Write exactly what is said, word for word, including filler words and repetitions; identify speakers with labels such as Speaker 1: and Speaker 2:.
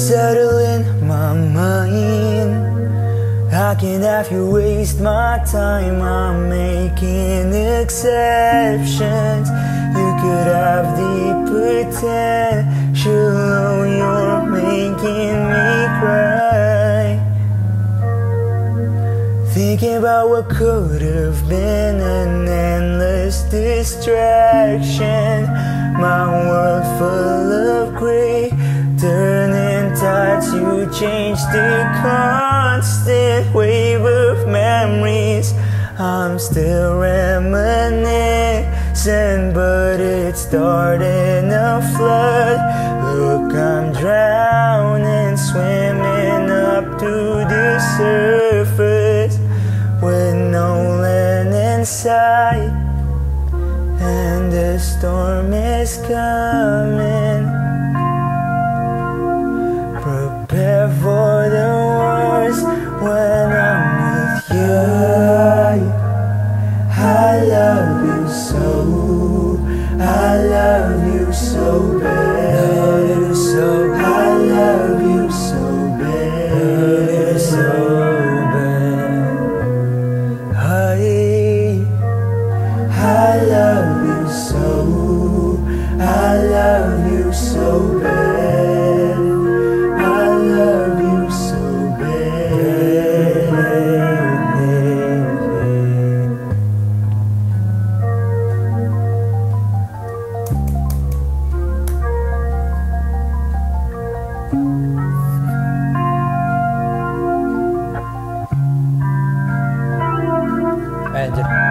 Speaker 1: settle in my mind. I can't have you waste my time. I'm making exceptions. You could have the potential. Oh, you're making me cry. Thinking about what could have been an endless distraction. My world full of gray, turning tides. You changed the constant wave of memories. I'm still reminiscing, but it's starting to flood. Look, I'm drowning, swimming up to the surface with no land in sight, and the storm is coming. Prepare for the worst when I'm with you. I love you so, I love you so bad, so I love you so bad, so bad. I, I love you so, I love you so bad, I love you so bad.
Speaker 2: And